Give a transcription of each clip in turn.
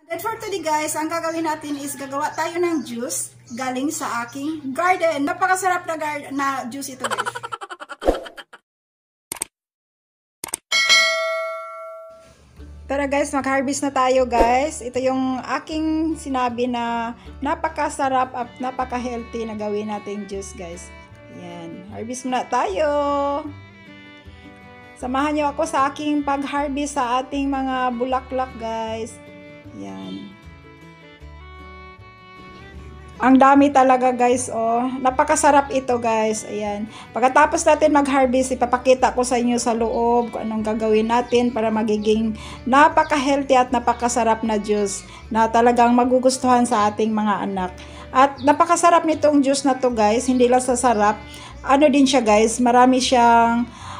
And for today guys, ang gagawin natin is gagawa tayo ng juice galing sa aking garden. Napakasarap na juice ito guys. Tara guys, mag-harvest na tayo guys. Ito yung aking sinabi na napakasarap at napaka-healthy na gawin natin juice guys. Yan, harvest muna tayo. Samahan nyo ako sa aking pag-harvest sa ating mga bulaklak guys. Yan. Ang dami talaga guys, oh. Napakasarap ito guys. Ayan. Pagkatapos natin mag-harvest, ipapakita ko sa inyo sa loob kung anong gagawin natin para magiging napaka-healthy at napakasarap na juice na talagang magugustuhan sa ating mga anak. At napakasarap nitong juice na to guys. Hindi lang sa sarap. Ano din siya guys, marami siyang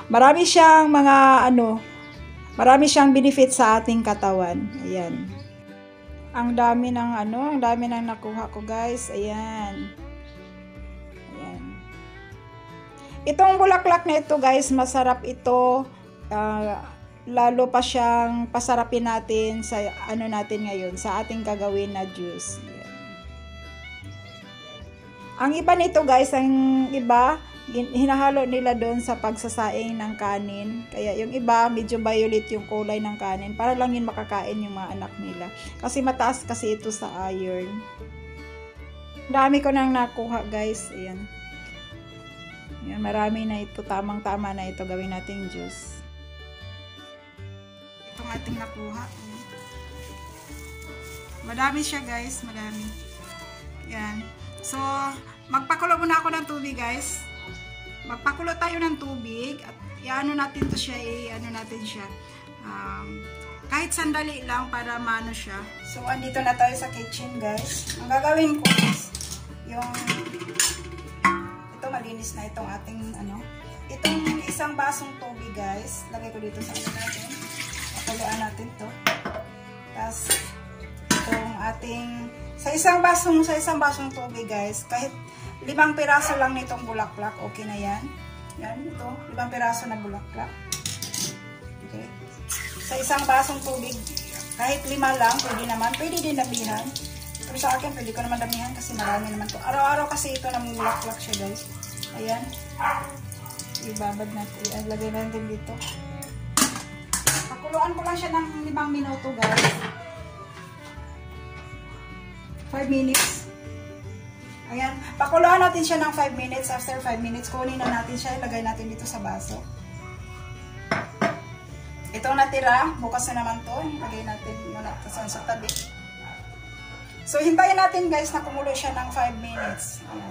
benefit sa ating katawan. Ayan. Ang dami ng nakuha ko guys. Ayan. Ayan. Itong bulaklak na ito guys, masarap ito. Lalo pa siyang pasarapin natin sa natin ngayon, sa ating gagawin na juice. Ayan. Ang iba nito guys, hinahalo nila doon sa pagsasaing ng kanin. Kaya yung iba, medyo violet yung kulay ng kanin. Para lang yun makakain yung mga anak nila. Kasi mataas kasi ito sa iron. Dami ko nang nakuha guys. Ayan. Ayan, marami na ito. Tamang-tama na ito. Gawin nating juice. Itong ating nakuha. Madami siya guys. Madami. Ayan. So, magpakulo muna ako ng tubig guys. Magpakulo tayo ng tubig at i-ano natin to siya, kahit sandali lang para maano siya. So, andito na tayo sa kitchen guys. Ang gagawin ko is ito malinis na itong ating itong isang basong tubig guys. Lagay ko dito sa natin. Pakuluan natin to. Tapos itong ating sa isang basong tubig guys, kahit 5 piraso lang nitong bulaklak, okay na yan. Yan, ito, 5 piraso na bulaklak. Okay. Sa isang basong tubig, kahit 5 lang, pwede din damihan. Pero sa akin, pwede ko naman damihan kasi marami naman to. Araw-araw kasi ito namumulaklak siya guys. Ayan. Ibabad natin, lagay natin dito. Pakuluan ko lang siya ng 5 minuto guys. 5 minutes. Ayan, pakuluan natin siya ng 5 minutes. After 5 minutes, kunin na natin siya. Ilagay natin dito sa baso. Itong natira, bukas na naman to. Ilagay natin muna sa tabi. So, hintayin natin guys na kumulo siya ng 5 minutes. Ayan.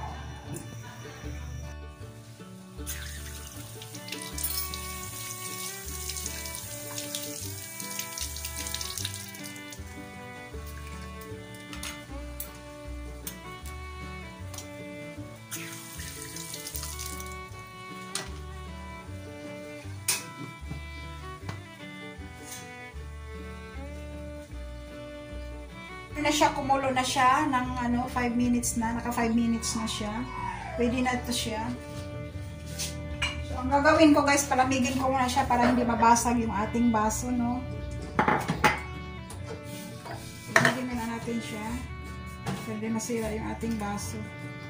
Na siya, kumulo na siya ng 5 minutes na, naka 5 minutes na siya. Pwede na ito siya. So, ang gagawin ko guys, palamigin ko muna siya para hindi mabasag yung ating baso, no? Palamigin na natin siya. Pwede masira yung ating baso.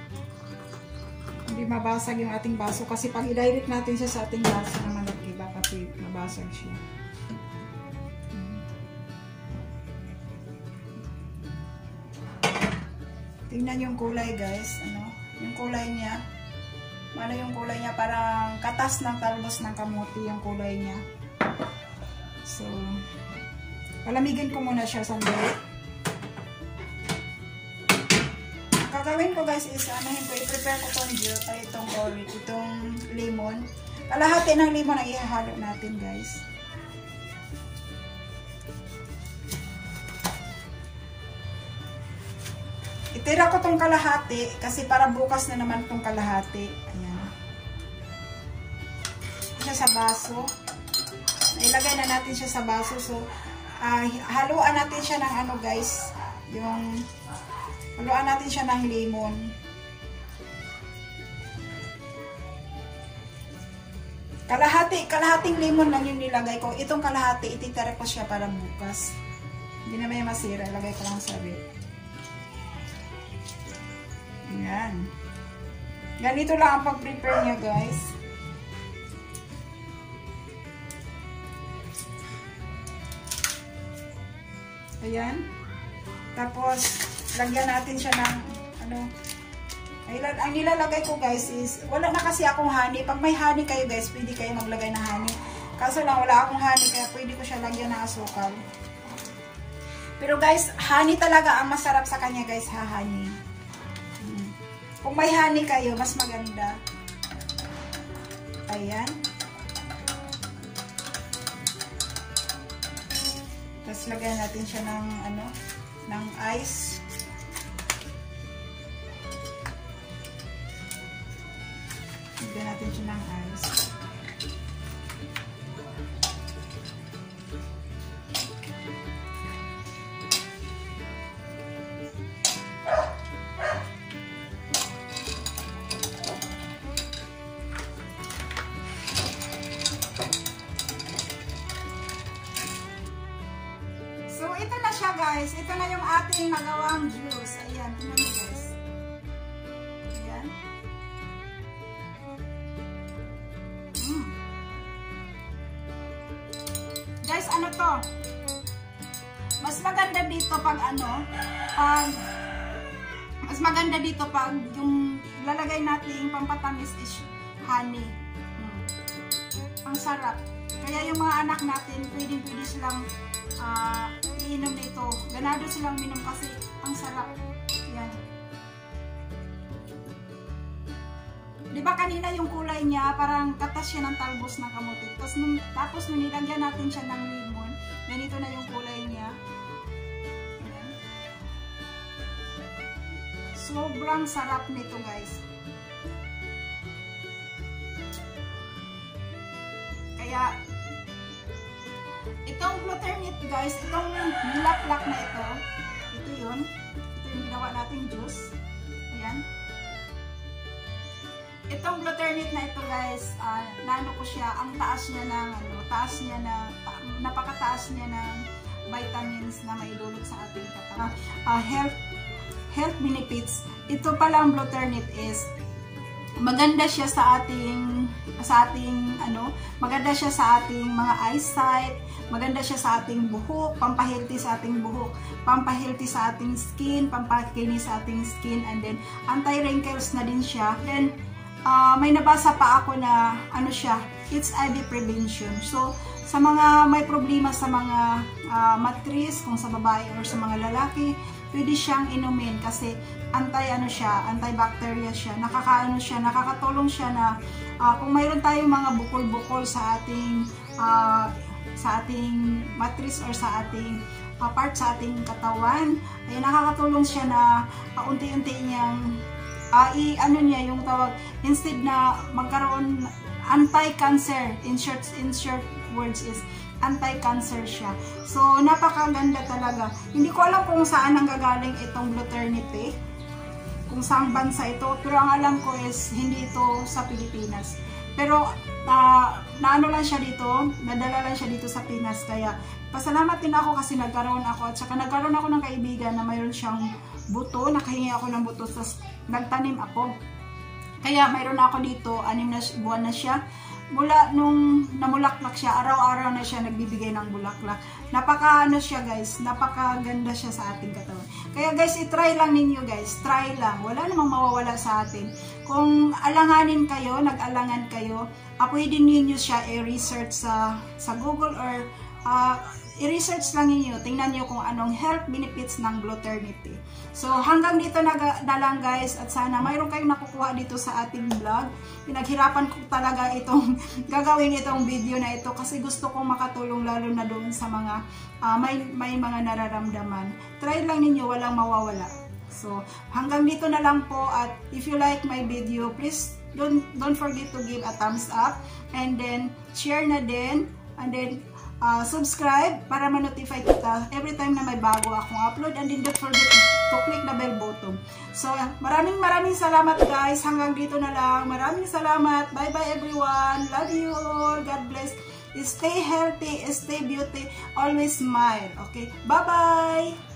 Hindi mabasag yung ating baso kasi pag i-direct natin siya sa ating baso naman iba kasi mabasag siya. Tingnan yung kulay guys, yung kulay niya. Yung kulay niya parang katas ng talbos ng kamuti yung kulay niya. So, palamigin ko muna siya sandali. Ang gagawin ko guys is i-prepare ko itong lemon. Kalahati ng lemon ang ihahalo natin guys. Itira ko tong kalahati kasi para bukas na naman tong kalahati. Ayan. Siya sa baso. Ilagay na natin siya sa baso. So, haluan natin siya ng guys. Haluan natin siya ng lemon. Kalahating lemon lang yung nilagay ko. Itong kalahati, ititira ko siya para bukas. Hindi na may masira. Ilagay ko lang sa rib. Ayan. Ganito lang ang pag-prepare niya, guys. Ayan. Tapos, lagyan natin siya ng, ang nilalagay ko, guys, is, wala na kasi akong honey. Pag may honey kayo, guys, pwede kayo maglagay ng honey. Kaso lang, wala akong honey, kaya pwede ko siya lagyan ng asukal. Pero, guys, honey talaga ang masarap sa kanya, guys, honey. Kung may honey kayo, mas maganda. Ayan. Tapos lagyan natin siya ng ng ice. Lagyan natin siya ng ice. So, ito na siya, guys. Ito na yung ating nagawang juice. Ayan, tingnan mo, guys. Ayan. Guys, ano to? Mas maganda dito pag mas maganda dito pag yung lalagay natin pampatamis is honey. Ang sarap. Kaya yung mga anak natin, pwede silang iinom nito. Ganado silang minom kasi ang sarap. Yan. Diba kanina yung kulay niya, parang katas siya ng talbos ng kamote. Tapos nung nilagyan natin siya ng limon, ganito na yung kulay niya. Yan. Sobrang sarap nito, guys. Kaya, itong Glutenit, guys, itong nilaklak na ito yun. Ito yung ginawa nating juice. Ayan. Itong Glutenit na ito, guys, nano ko siya, ang taas niya ng, napakataas niya ng vitamins na maidulot sa ating katawan. Health benefits. Ito palang Glutenit is, maganda siya sa ating maganda siya sa ating mga eyesight, maganda siya sa ating buhok, pampahealthy sa ating buhok, pampahealthy sa ating skin, pampakinis sa ating skin, and then anti-wrinkles na din siya. Then may nabasa pa ako na HIV prevention. So sa mga may problema sa mga matris, kung sa babae or sa mga lalaki, pwede siyang inumin kasi antibacteria siya. Nakakatulong siya na kung mayroon tayong mga bukol-bukol sa ating matris or sa ating part sa ating katawan, ay nakakatulong siya na unti-unti niyang yung tawag, instead na magkaroon anti-cancer, in short words is anti-cancer siya. So, napakaganda talaga. Hindi ko alam kung saan nanggagaling itong Glutenit, kung saang bansa ito, pero ang alam ko is hindi ito sa Pilipinas. Pero naano lang siya dito, nadala lang siya dito sa Pinas. Kaya pasalamat din ako kasi nagkaroon ako, at saka nagkaroon ako ng kaibigan na mayroon siyang buto, nakahingi ako ng buto, tapos nagtanim ako. Kaya mayroon ako dito, 6 buwan na siya. Mula nung namulaklak siya, araw-araw na siya nagbibigay ng bulaklak. Siya, guys, napakaganda siya sa ating katawan. Kaya guys, i-try lang ninyo, guys. Try lang. Wala namang mawawala sa atin. Kung alanganin kayo, nag-alangan kayo, pwede ninyo siya i-research sa Google or i-research lang ninyo. Tingnan nyo kung anong health benefits ng Glutenit. So, hanggang dito na lang, guys, at sana mayroon kayong nakukuha dito sa ating vlog. Pinaghirapan ko talaga gagawin itong video na ito kasi gusto kong makatulong lalo na doon sa mga may mga nararamdaman. Try lang ninyo, walang mawawala. So, hanggang dito na lang po, at if you like my video, please don't forget to give a thumbs up, and then share na din, and then subscribe para ma-notify kita every time na may bago akong upload, and then don't forget to click the bell button. So, maraming salamat, guys. Hanggang dito na lang. Maraming salamat. Bye bye everyone. Love you all. God bless. Stay healthy, stay beauty, always smile. Okay? Bye-bye!